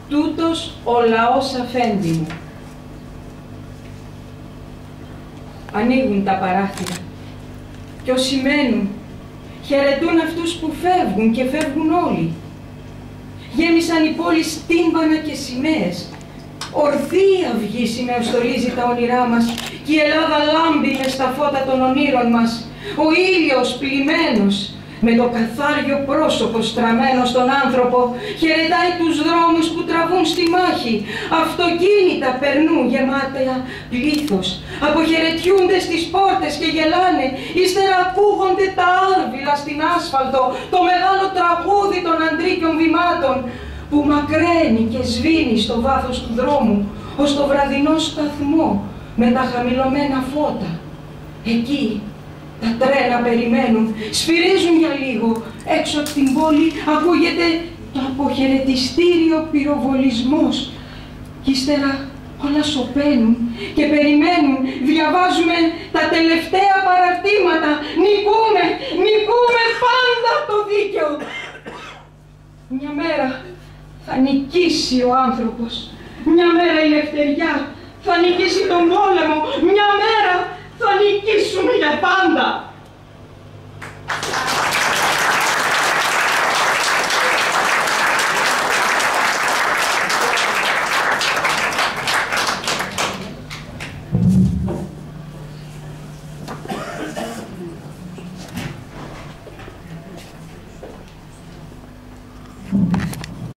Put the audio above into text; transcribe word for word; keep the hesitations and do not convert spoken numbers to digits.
τούτος ο λαός αφέντη μου. Ανοίγουν τα παράθυρα και όσοι μένουν χαιρετούν αυτούς που φεύγουν και φεύγουν όλοι. Γέμισαν οι πόλεις τύμπανα και σημαίες. Ορθή αυγή σημεοστολίζει τα όνειρά μας και η Ελλάδα λάμπει μες στα φώτα των ονείρων μας. Ο ήλιος πλημμένος με το καθάριο πρόσωπο στραμμένο στον άνθρωπο χαιρετάει τους δρόμους που τραβούν στη μάχη. Αυτοκίνητα περνούν γεμάτα πλήθος, αποχαιρετιούνται στις πόρτες και γελάνε. Ύστερα ακούγονται τα άρβιλα στην άσφαλτο, το μεγάλο τραγούδι των αντρίκιων βημάτων που μακραίνει και σβήνει στο βάθος του δρόμου ως το βραδινό σταθμό με τα χαμηλωμένα φώτα. Εκεί τα τρένα περιμένουν, σφυρίζουν για λίγο. Έξω από την πόλη ακούγεται το αποχαιρετιστήριο πυροβολισμός. Κι ύστερα όλα σωπαίνουν και περιμένουν. Διαβάζουμε τα τελευταία παραρτήματα. Νικούμε, νικούμε πάντα το δίκαιο. Μια μέρα θα νικήσει ο άνθρωπος. Μια μέρα η ελευθεριά θα νικήσει τον πόλεμο. Μια μέρα